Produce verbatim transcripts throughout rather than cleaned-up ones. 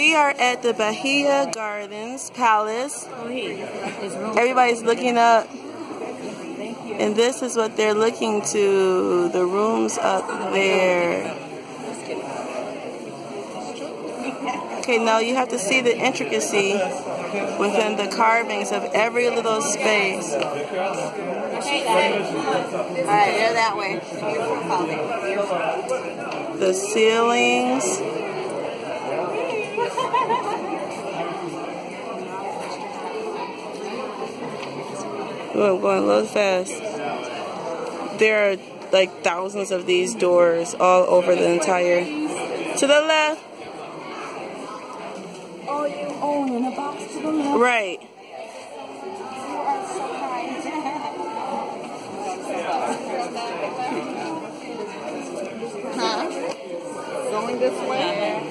we are at the Bahiyah Gardens Palace. Everybody's looking up, and this is what they're looking to. The rooms up there. Okay, now you have to see the intricacy within the carvings of every little space. Alright, they're that way. The ceilings. Oh, I'm going a little fast. There are like thousands of these doors all over the entire. To the left. Oh, you own in a box to the left. Right. You are so kind. Huh? Going this way?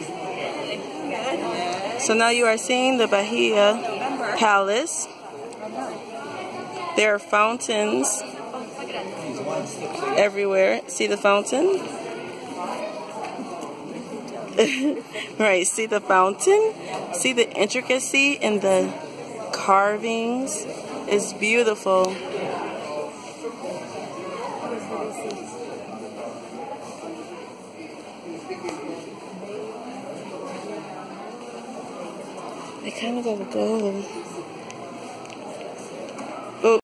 So now you are seeing the Bahiyah Palace. There are fountains everywhere. See the fountain? Right, see the fountain? See the intricacy in the carvings? It's beautiful. I kind of gotta go.